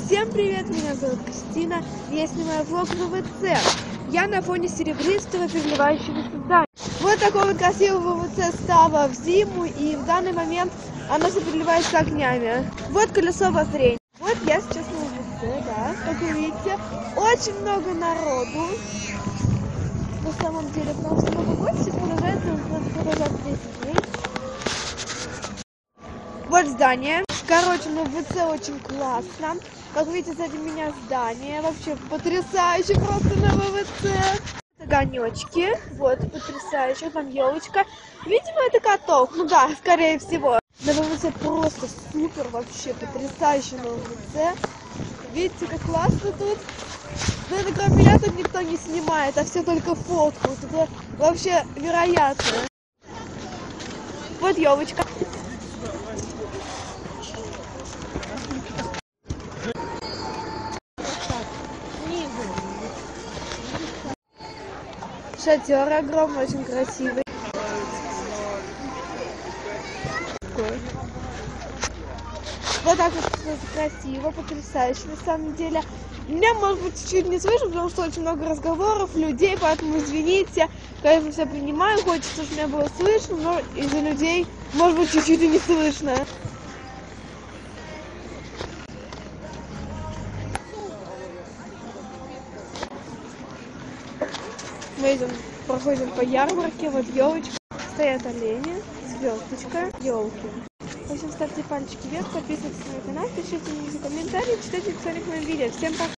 Всем привет, меня зовут Кристина, я снимаю влог в ВВЦ. Я на фоне серебристого переливающегося здания. Вот такого вот красивого ВВЦ стало в зиму, и в данный момент оно все переливается огнями. Вот колесо воззрения. Вот я сейчас на ВВЦ, да, как вы видите, очень много народу. На самом деле, потому что Новый год все продолжается 10 дней. Вот здание. Короче, на ВВЦ очень классно. Как видите, сзади меня здание. Вообще потрясающе просто на ВВЦ. Огонечки. Вот, потрясающе. Там елочка. Видимо, это каток. Ну да, скорее всего. На ВВЦ просто супер, вообще потрясающе на ВВЦ. Видите, как классно тут. Но это кроме меня тут никто не снимает, а все только фоткают. Это вообще вероятно. Вот елочка. Шатер огромный, очень красивый. Вот так вот красиво, потрясающе на самом деле. Меня, может быть, чуть-чуть не слышно, потому что очень много разговоров, людей, поэтому извините. Конечно, все понимаю, хочется, чтобы меня было слышно, но из-за людей, может быть, чуть-чуть и не слышно. Мы идем, проходим по ярмарке, вот елочка, стоят олени, звездочка, елки. В общем, ставьте пальчики вверх, подписывайтесь на мой канал, пишите мне комментарии, читайте, кто мои видео. Всем пока!